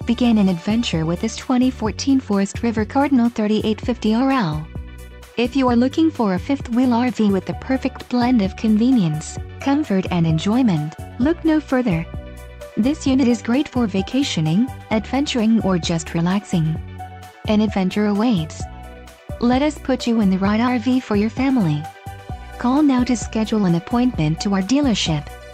Begin an adventure with this 2014 Forest River Cardinal 3850RL. If you are looking for a fifth-wheel RV with the perfect blend of convenience, comfort and enjoyment, look no further. This unit is great for vacationing, adventuring or just relaxing. An adventure awaits. Let us put you in the right RV for your family. Call now to schedule an appointment to our dealership.